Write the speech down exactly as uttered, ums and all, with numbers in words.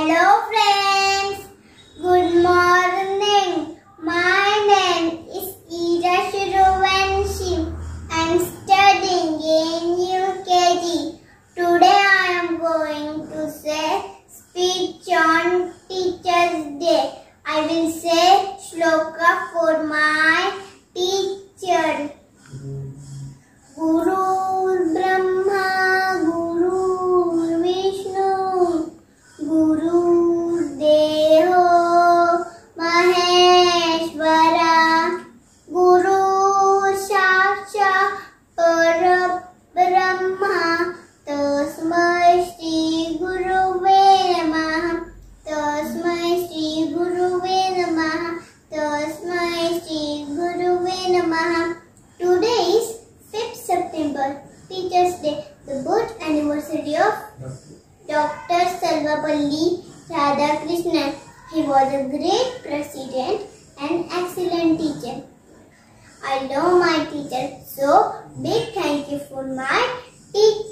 Hello friends, good morning. My name is Ira Shiruvanshi. I am studying in U K G. Today I am going to say speech on Teachers Day. I will say shloka for my teacher. Guru Brahma, Guru Vishnu, Guru Devo Maheshwara, Guru Sakshat Parabrahma, Tasmai Shri Guruve Namaha, Tasmai Shri Guruve Namaha, Tasmai Shri Guruve Namaha. Today is fifth September, Teachers Day, the birth anniversary of Doctor Sarvepalli Radhakrishnan. He was a great president and excellent teacher. I love my teacher, so big thank you for my teacher.